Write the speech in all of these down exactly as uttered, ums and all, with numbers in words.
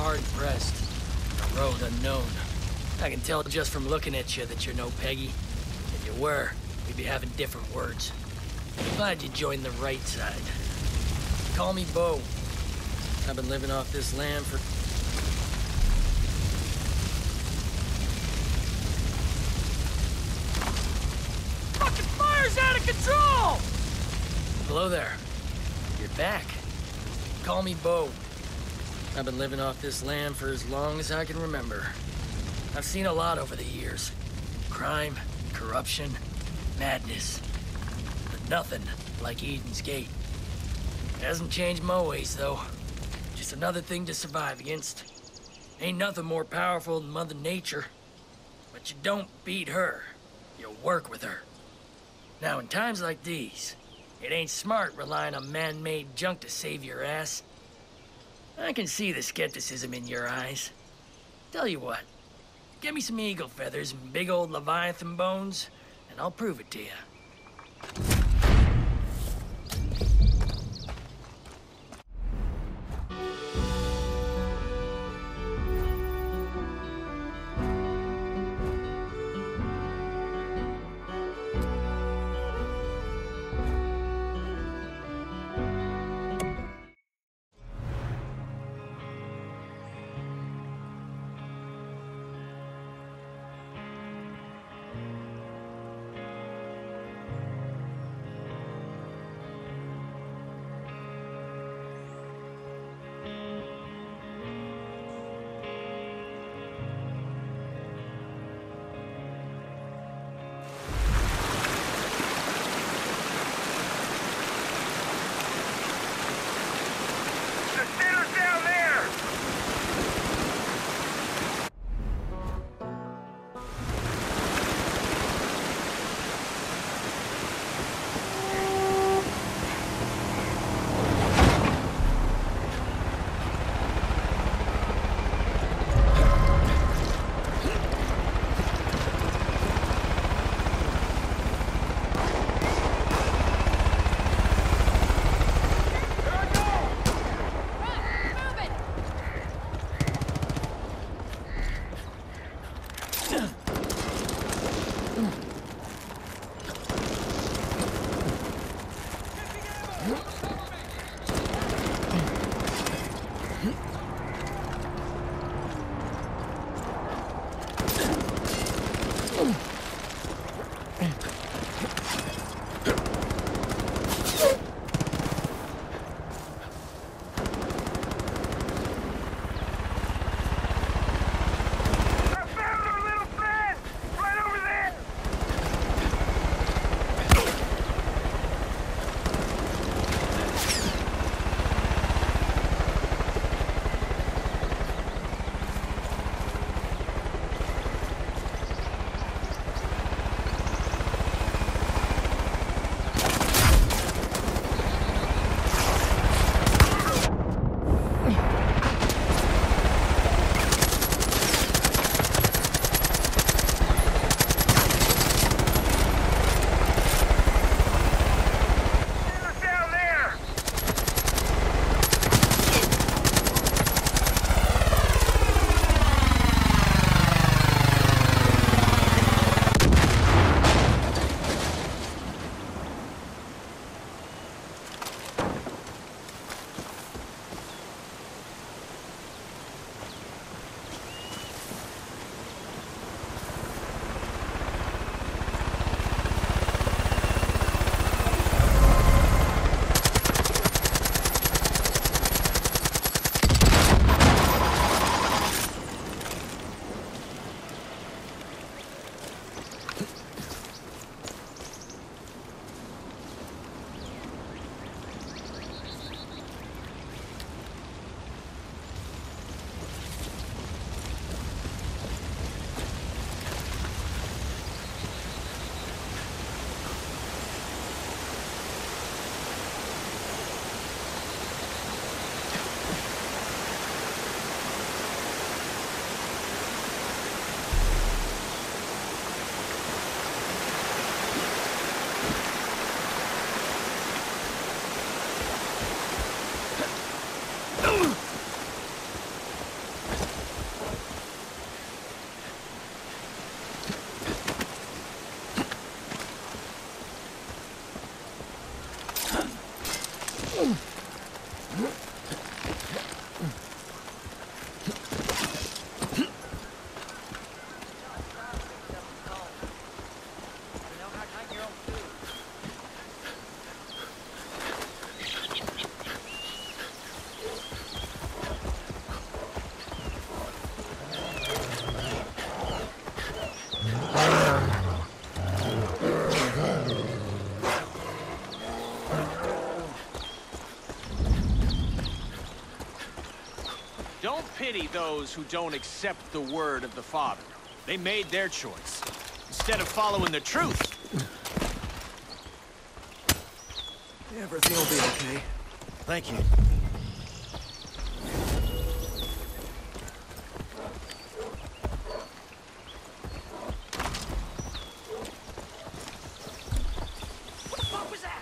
hard-pressed. A road unknown. I can tell just from looking at you that you're no Peggy. If you were, we'd be having different words. I'm glad you joined the right side. Call me Bo. I've been living off this land for... Fucking fire's out of control! Hello there. You're back. Call me Bo. I've been living off this land for as long as I can remember. I've seen a lot over the years. Crime, corruption, madness. But nothing like Eden's Gate. It hasn't changed my ways, though. Just another thing to survive against. Ain't nothing more powerful than Mother Nature. But you don't beat her. You work with her. Now, in times like these, it ain't smart relying on man-made junk to save your ass. I can see the skepticism in your eyes. Tell you what, get me some eagle feathers and big old Leviathan bones, and I'll prove it to you. Don't pity those who don't accept the word of the Father. They made their choice, instead of following the truth. Everything will be okay. Thank you. What the fuck was that?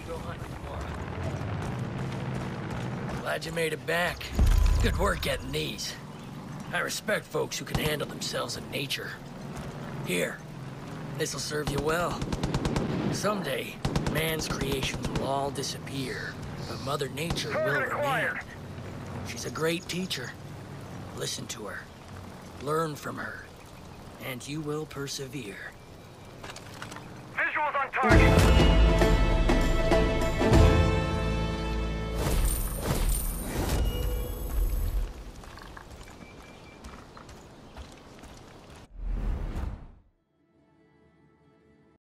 Go hunt tomorrow. Glad you made it back. Good work getting these. I respect folks who can handle themselves in nature. Here, this'll serve you well. Someday, man's creations will all disappear, but Mother Nature will remain. She's a great teacher. Listen to her. Learn from her. And you will persevere. Visuals on target.